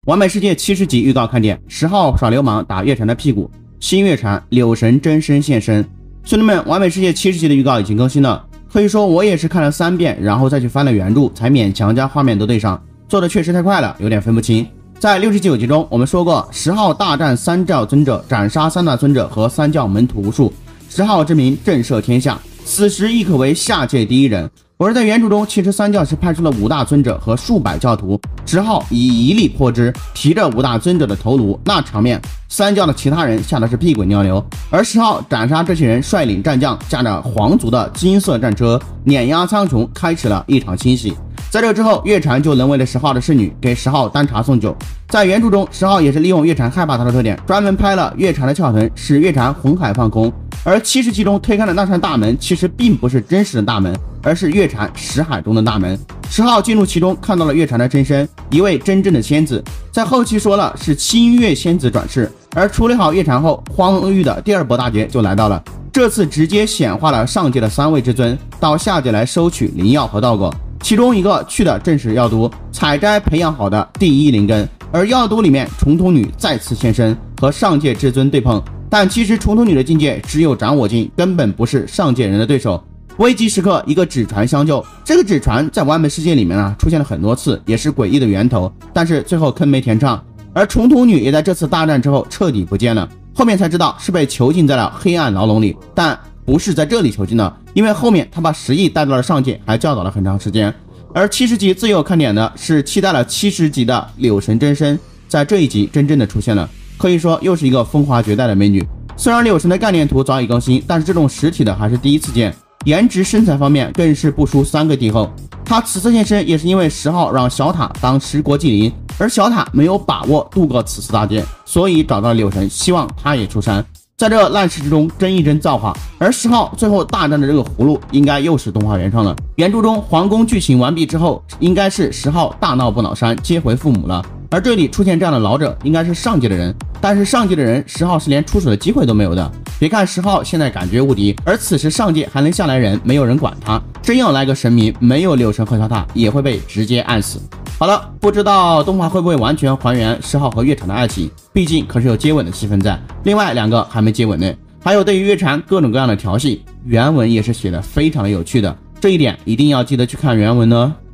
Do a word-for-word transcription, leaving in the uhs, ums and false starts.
完美世界七十集预告看点：十号耍流氓打月蝉的屁股，新月蝉柳神真身现身。兄弟们，完美世界七十集的预告已经更新了，可以说我也是看了三遍，然后再去翻了原著，才勉强将画面都对上，做的确实太快了，有点分不清。在六十九集中，我们说过十号大战三教尊者，斩杀三大尊者和三教门徒无数，十号之名震慑天下，此时亦可为下界第一人。而在原著中，其实三教是派出了五大尊者和数百教徒，十号以一力破之，提着五大尊者的头颅，那场面三教的其他人吓得是屁滚尿流。而十号斩杀这些人，率领战将驾着皇族的金色战车碾压苍穹，开启了一场清洗。在这之后，月蝉就沦为了十号的侍女，给十号端茶送酒。在原著中，十号也是利用月蝉害怕他的特点，专门拍了月蝉的翘臀，使月蝉红海放空。而七十集中推开的那扇大门，其实并不是真实的大门，而是月蝉识海中的大门。十号进入其中，看到了月蝉的真身，一位真正的仙子。在后期说了是清月仙子转世。而处理好月蝉后，荒域的第二波大劫就来到了。这次直接显化了上界的三位至尊，到下界来收取灵药和道果。其中一个去的正是药都，采摘培养好的第一灵根。而药都里面，重瞳女再次现身，和上界至尊对碰。但其实重瞳女的境界只有斩我境，根本不是上界人的对手。危急时刻，一个纸船相救。这个纸船在完美世界里面啊出现了很多次，也是诡异的源头，但是最后坑没填上。而重瞳女也在这次大战之后彻底不见了，后面才知道是被囚禁在了黑暗牢笼里，但不是在这里囚禁的，因为后面他把十亿带到了上界，还教导了很长时间。而七十集最有看点的是期待了七十集的柳神真身，在这一集真正的出现了，可以说又是一个风华绝代的美女。虽然柳神的概念图早已更新，但是这种实体的还是第一次见，颜值身材方面更是不输三个帝后。她此次现身也是因为十号让小塔当十国祭灵，而小塔没有把握度过此次大劫，所以找到了柳神，希望他也出山，在这烂事之中争一争造化。而十号最后大战的这个葫芦应该又是动画原创了。原著中皇宫剧情完毕之后，应该是十号大闹不老山接回父母了，而这里出现这样的老者应该是上界的人，但是上界的人十号是连出手的机会都没有的。别看十号现在感觉无敌，而此时上界还能下来人，没有人管他，真要来个神明，没有柳神和小塔也会被直接按死。好了，不知道动画会不会完全还原十号和月蝉的爱情，毕竟可是有接吻的气氛在，另外两个还没接吻呢。还有对于月蝉各种各样的调戏，原文也是写的非常的有趣的，这一点一定要记得去看原文呢。